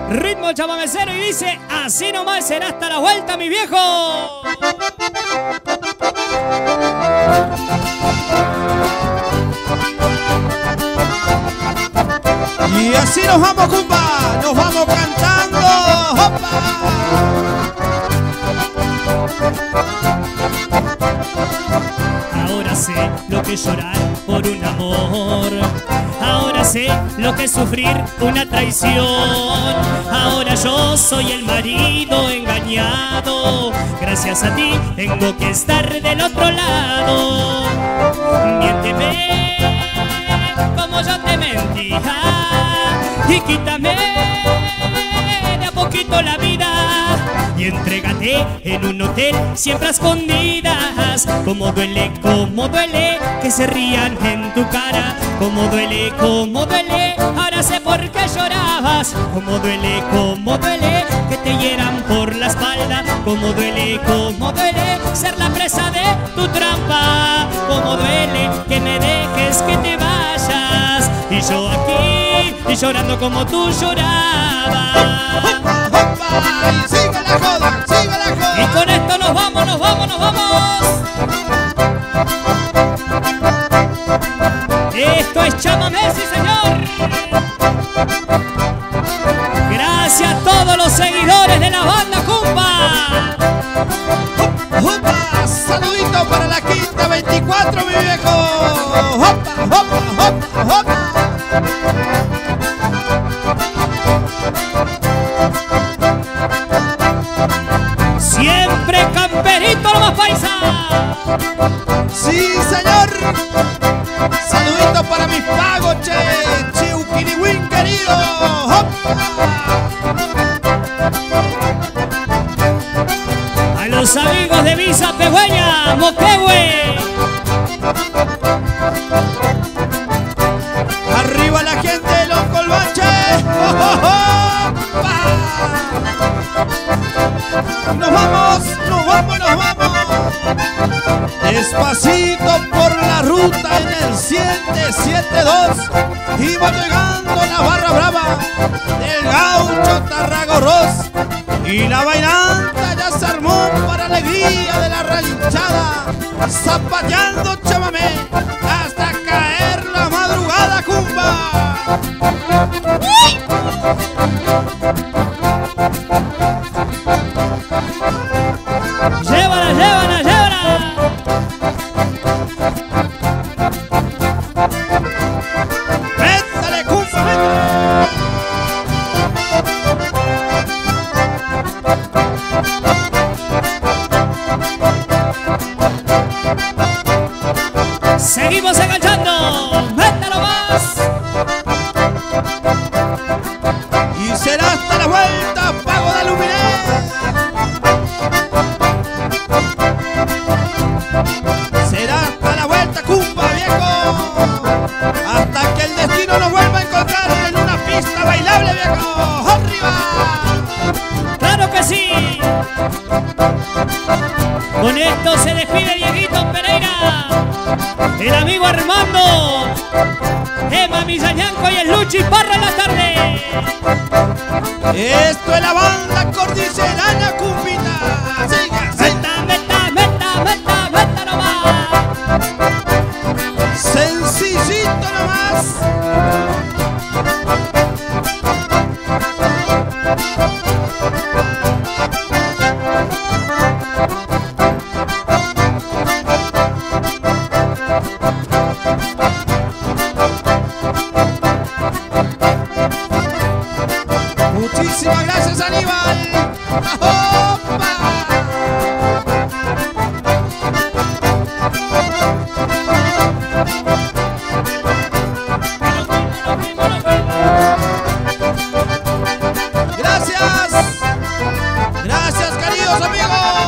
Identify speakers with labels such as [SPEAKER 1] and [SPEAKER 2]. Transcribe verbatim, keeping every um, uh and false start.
[SPEAKER 1] ritmo chamamecero y dice: así nomás será hasta la vuelta, mi viejo.
[SPEAKER 2] Y así nos vamos, compa, nos vamos cantando. ¡Opa!
[SPEAKER 1] Ahora sé lo que es llorar por un amor. Ahora sé lo que es sufrir una traición. Ahora yo soy el marido engañado. Gracias a ti tengo que estar del otro lado. Miénteme como yo te mentía y quítame de a poquito la vida y entrégate en un hotel siempre a escondidas. Como duele, como duele que se rían en tu cara. Como duele, como duele, ahora sé por qué llorabas. Como duele, como duele que te hieran por la espalda. Como duele, como duele ser la presa de tu trampa. Como duele que me dejes que te vayas y yo aquí y llorando como tú llorabas.
[SPEAKER 2] Y sigue la joda, sigue la joda.
[SPEAKER 1] Y con esto nos vamos, nos vamos, nos vamos. Esto es chamamé, sí señor. Gracias a todos los seguidores de la banda Cumpa.
[SPEAKER 2] ¡Opa! Saludito para la quinta veinticuatro, mi viejo. ¡Opa, opa, opa, opa!
[SPEAKER 1] Siempre camperito nomás, paisa.
[SPEAKER 2] ¡Sí, señor! Saludito para mis pagos, che. Chiuquiniwin, querido. ¡Opa!
[SPEAKER 1] A los amigos de Visa Pegüeña, Moquehue.
[SPEAKER 2] Arriba la gente de los Colbaches. ¡Opa! Nos vamos, nos vamos, nos vamos. Despacito por la ruta en el siete siete dos. Iba llegando la barra brava del gaucho Tarragorros. Y la bailanta ya se armó para alegría de la ranchada. Zapateando chamamé hasta caer la madrugada, cumba.
[SPEAKER 1] Llévala, llévala, llévala.
[SPEAKER 2] ¡Métale, cumba, métale!
[SPEAKER 1] Seguimos enganchando. Métalo más.
[SPEAKER 2] Y será hasta la vuelta, Pago de Luminé. Será hasta la vuelta, cumba, viejo. Hasta que el destino nos vuelva a encontrar en una pista bailable, viejo. ¡Arriba!
[SPEAKER 1] Claro que sí. Con esto se despide Dieguito Pereira, el amigo Armando, Emma Misañanco y el Luchi Parra en la tarde.
[SPEAKER 2] Esto es la banda cordillerana, cumbita. Siga, siga.
[SPEAKER 1] Meta, meta, meta, meta, meta nomás.
[SPEAKER 2] Sencillito nomás. Muchísimas gracias, Aníbal. ¡Opa! Gracias. Gracias, queridos amigos.